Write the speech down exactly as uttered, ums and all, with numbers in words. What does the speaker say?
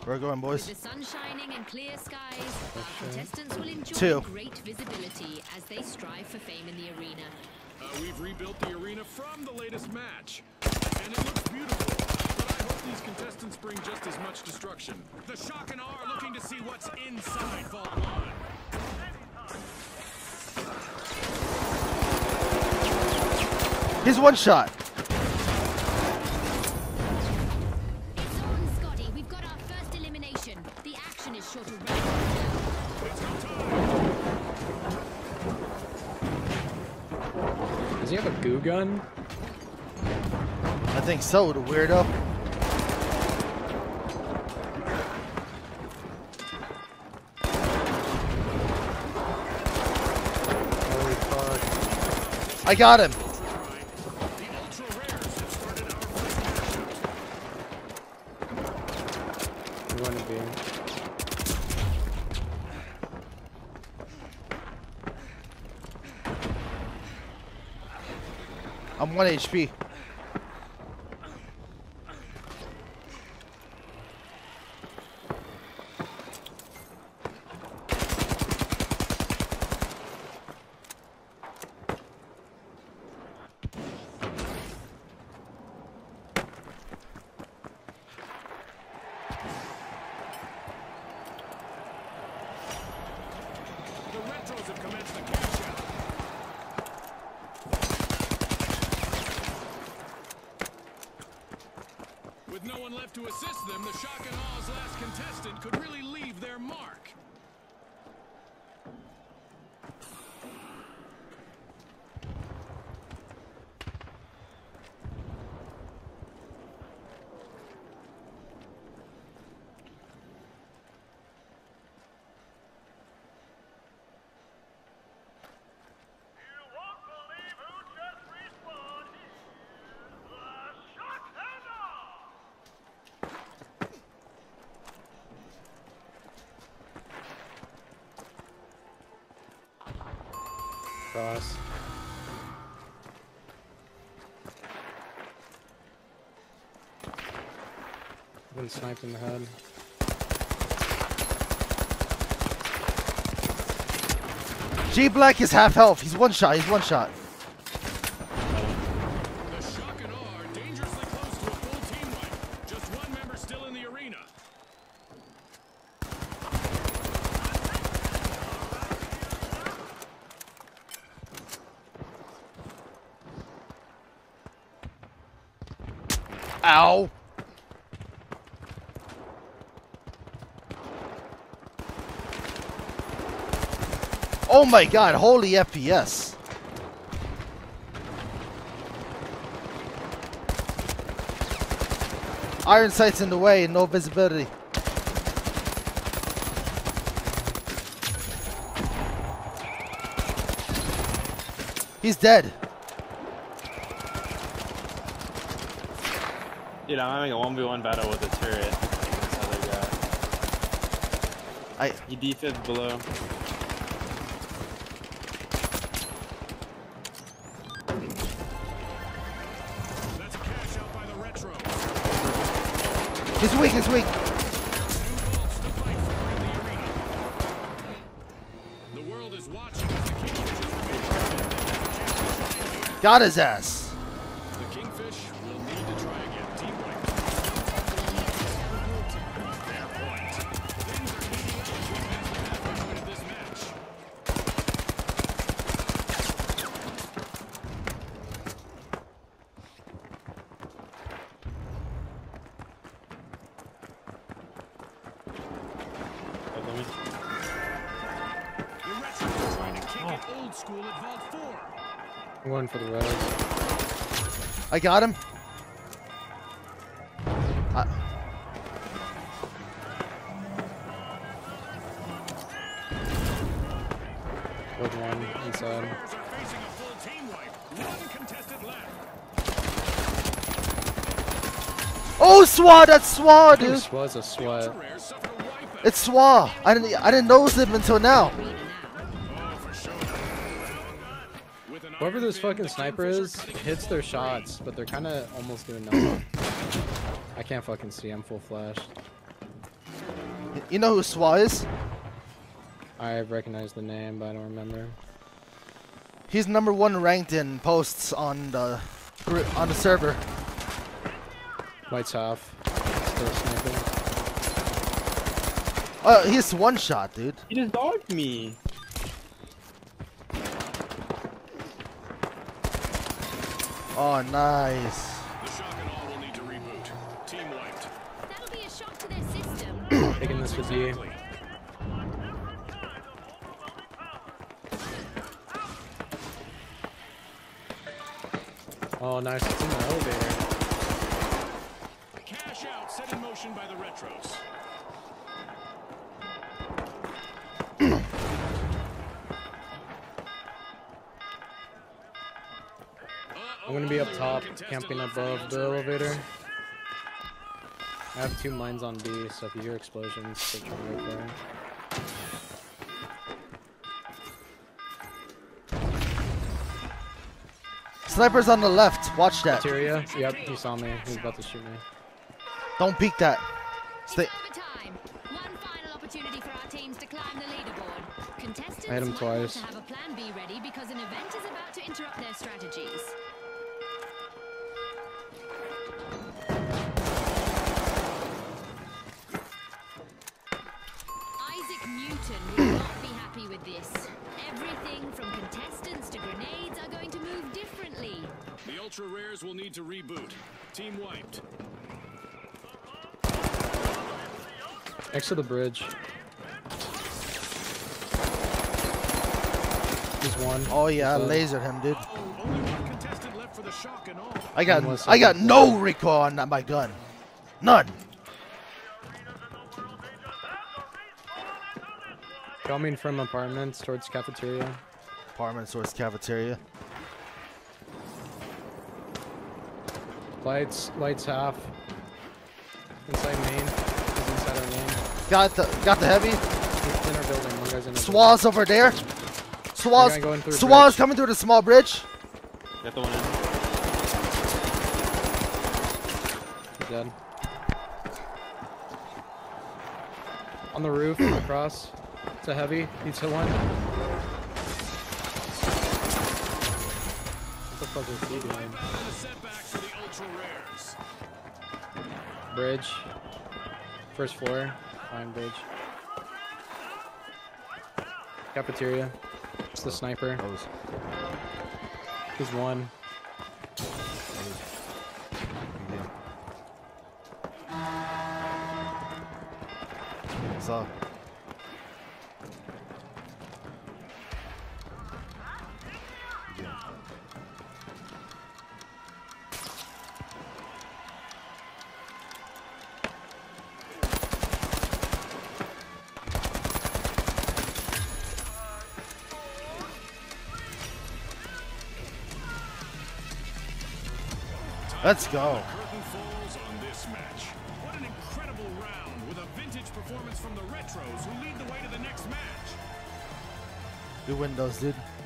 We're going, boys. With the sun shining and clear skies, our contestants will enjoy Two. great visibility as they strive for fame in the arena. Uh, we've rebuilt the arena from the latest match, and it looks beautiful. But I hope these contestants bring just as much destruction. The Shock and Awe are looking to see what's inside Vault One. He's one shot. It's on, Scotty. We've got our first elimination. The action is short of round. Does he have a goo gun? I think so, the weirdo. Holy fuck. I got him. You want to be? I'm one H P. The Retros have commenced the cash out. With no one left to assist them, the Shock and Aw's last contestant could really leave their mark. Cross. Been sniped in the head. G Black is half health. He's one shot. He's one shot. The Shock and Awe are dangerously close to a full team wipe. Just one member still in the arena. Ow. Oh my god, holy F P S. Iron sight's in the way and no visibility. He's dead. Dude, I'm having a one v one battle with a turret. This other guy. I He defib below. That's a cash out by the Retro. He's weak, he's weak. The world is watching as the Kingfish Got his ass. The Kingfish will need to try again. Team wipe. Fair point. Things are heating up as we pass the halfway point of this match. The Retros are trying to kick it old school at Vault Four. I'm going for the res. I got him. I With one inside. Retros are facing a full team wipe. One contested left. Oh, SWAT! That's SWAT, dude. This was a sweat. Rare suffered a wipeout. It's SWAT. I didn't. I didn't notice him until now. Oh, for sure. With an Whoever iron this fin, fucking the sniper Kingfish are is cutting hits into their the shots, but they're kind of almost doing nothing. I can't fucking see. I'm full flashed. You know who Swa is? I recognize the name, but I don't remember. He's number one ranked in posts on the on the server. Lights off. Still sniping. Oh, he's one shot, dude. He just dogged me. Oh, nice. The shock and awe will need to reboot. Team wiped. That'll be a shock to their system. Taking this with you. Oh, nice. It's in the elevator. Cash out set in motion by the retros. I'm gonna be up top, camping above the elevator. I have two mines on B, so if you hear explosions, switch right there. Sniper's on the left. Watch that. Cafeteria? Yep, he saw me. He's about to shoot me. Don't peek that. Stay. Overtime. One final opportunity for our teams to climb the leaderboard. Contestants I hit him might want twice. to have a plan B ready because an event is about to interrupt their strategies. Isaac Newton will not be happy with this. Everything from contestants to grenades are going to move differently. The ultra rares will need to reboot. Team wiped. Next to the bridge. He's one. Oh yeah, I He's lasered him, dude. Uh-oh, only one contestant left for the shock and awe. I got Unless I I got can- no recoil on that- my gun. None. Coming from apartments towards cafeteria. Apartment source cafeteria. Lights, lights half. Inside main. He's inside our main. Got the got the heavy. He's in our building. One guy's in our Swaz over there. guy Swaz. going through a Swaz bridge. coming through the small bridge. Got the one in. He's dead. On the roof, across. It's a heavy. He's hit one. What the fuck is he doing? And a setback for the ultra rares. Bridge. First floor. Fine bridge. Cafeteria. It's the sniper. He's one. So let's go. Curtain falls on this match. What an incredible round with a vintage performance from the retros who lead the way to the next match. Good windows, dude.